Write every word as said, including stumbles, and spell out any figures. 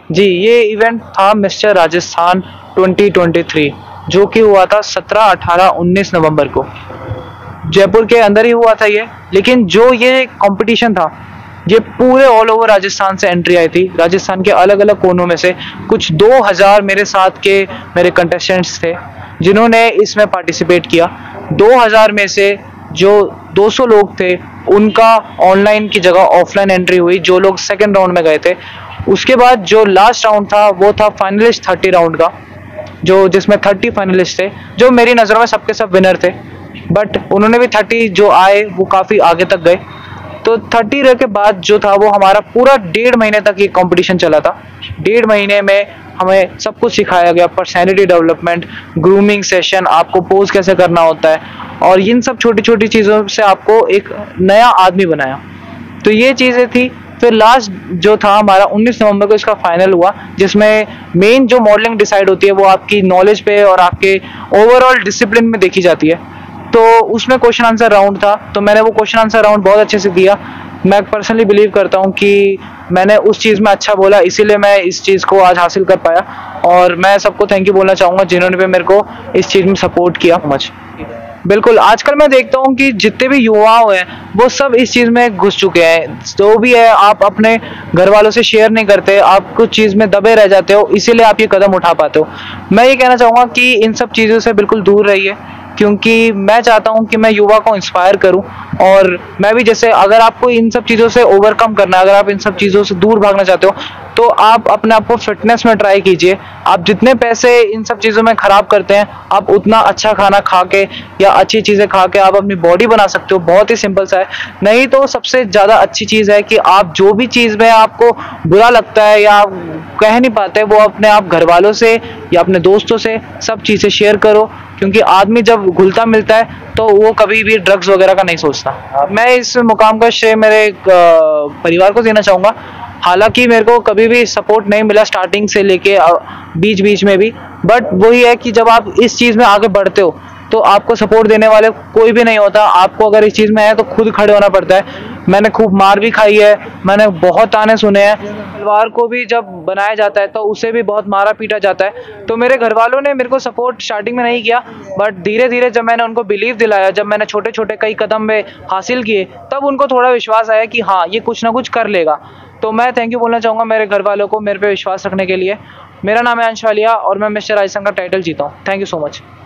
जी, ये इवेंट था mister Rajasthan twenty twenty three, जो कि हुआ था सत्रह, अठारह, उन्नीस नवंबर को। जयपुर के अंदर ही हुआ था ये, लेकिन जो ये कंपटीशन था, ये पूरे ऑल ओवर राजस्थान से एंट्री आई थी। राजस्थान के अलग अलग कोनों में से कुछ दो हज़ार मेरे साथ के मेरे कंटेस्टेंट्स थे जिन्होंने इसमें पार्टिसिपेट किया। दो हज़ार में से जो दो सौ लोग थे उनका ऑनलाइन की जगह ऑफलाइन एंट्री हुई, जो लोग सेकंड राउंड में गए थे। उसके बाद जो लास्ट राउंड था वो था फाइनलिस्ट थर्टी राउंड का, जो जिसमें थर्टी फाइनलिस्ट थे, जो मेरी नज़रों में सबके सब विनर थे। बट उन्होंने भी थर्टी जो आए वो काफ़ी आगे तक गए। तो थर्टी के बाद जो था वो हमारा पूरा डेढ़ महीने तक ये कंपटीशन चला था। डेढ़ महीने में हमें सब कुछ सिखाया गया, पर्सनैलिटी डेवलपमेंट, ग्रूमिंग सेशन, आपको पोज कैसे करना होता है, और इन सब छोटी छोटी चीज़ों से आपको एक नया आदमी बनाया। तो ये चीज़ें थी। फिर लास्ट जो था हमारा उन्नीस नवंबर को इसका फाइनल हुआ, जिसमें मेन जो मॉडलिंग डिसाइड होती है वो आपकी नॉलेज पे और आपके ओवरऑल डिसिप्लिन में देखी जाती है। तो उसमें क्वेश्चन आंसर राउंड था, तो मैंने वो क्वेश्चन आंसर राउंड बहुत अच्छे से दिया। मैं पर्सनली बिलीव करता हूँ कि मैंने उस चीज़ में अच्छा बोला, इसीलिए मैं इस चीज़ को आज हासिल कर पाया। और मैं सबको थैंक यू बोलना चाहूँगा जिन्होंने भी मेरे को इस चीज़ में सपोर्ट किया। मच बिल्कुल, आजकल मैं देखता हूँ कि जितने भी युवा हैं वो सब इस चीज़ में घुस चुके हैं। जो भी है आप अपने घर वालों से शेयर नहीं करते, आप कुछ चीज़ में दबे रह जाते हो, इसीलिए आप ये कदम उठा पाते हो। मैं ये कहना चाहूँगा कि इन सब चीज़ों से बिल्कुल दूर रहिए, क्योंकि मैं चाहता हूं कि मैं युवा को इंस्पायर करूं। और मैं भी जैसे, अगर आपको इन सब चीज़ों से ओवरकम करना है, अगर आप इन सब चीज़ों से दूर भागना चाहते हो, तो आप अपने आप को फिटनेस में ट्राई कीजिए। आप जितने पैसे इन सब चीज़ों में ख़राब करते हैं, आप उतना अच्छा खाना खा के या अच्छी चीज़ें खा के आप अपनी बॉडी बना सकते हो। बहुत ही सिंपल सा है। नहीं तो सबसे ज़्यादा अच्छी चीज़ है कि आप जो भी चीज़ में आपको बुरा लगता है या आप कह नहीं पाते, वो अपने आप घर वालों से या अपने दोस्तों से सब चीज़ें शेयर करो, क्योंकि आदमी जब घुलता मिलता है तो वो कभी भी ड्रग्स वगैरह का नहीं सोचता। मैं इस मुकाम का श्रेय मेरे परिवार को देना चाहूँगा। हालांकि मेरे को कभी भी सपोर्ट नहीं मिला स्टार्टिंग से लेके बीच बीच में भी, बट वही है कि जब आप इस चीज़ में आगे बढ़ते हो तो आपको सपोर्ट देने वाले कोई भी नहीं होता। आपको अगर इस चीज़ में है तो खुद खड़े होना पड़ता है। मैंने खूब मार भी खाई है, मैंने बहुत ताने सुने हैं। तलवार को भी जब बनाया जाता है तो उसे भी बहुत मारा पीटा जाता है। तो मेरे घर वालों ने मेरे को सपोर्ट स्टार्टिंग में नहीं किया, बट धीरे धीरे जब मैंने उनको बिलीव दिलाया, जब मैंने छोटे छोटे कई कदम में हासिल किए, तब उनको थोड़ा विश्वास आया कि हाँ, ये कुछ ना कुछ कर लेगा। तो मैं थैंक यू बोलना चाहूँगा मेरे घर वालों को मेरे पे विश्वास रखने के लिए। मेरा नाम है अंश वालिया और मैं मिस्टर राजस्थान का टाइटल जीता हूँ। Thank you so much.